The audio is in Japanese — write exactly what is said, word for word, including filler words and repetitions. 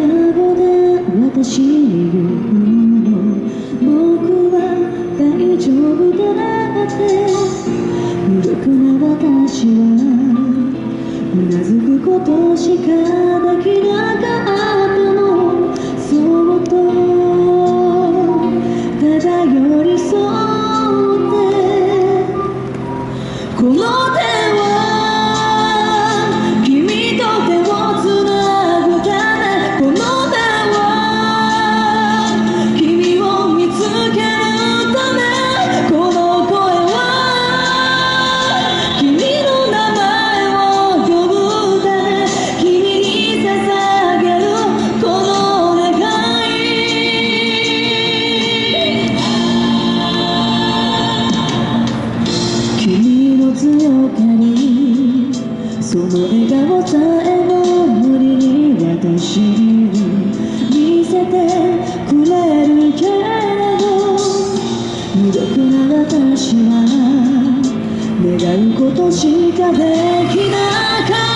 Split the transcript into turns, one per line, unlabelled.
顔で私に言うの、僕は大丈夫だって。無力な私はうなずくことしかできなかったの。そっとただ寄り添ってこの手は強がり、その笑顔さえも無理に私に見せてくれるけれど、無力な私は願うことしかできなかった。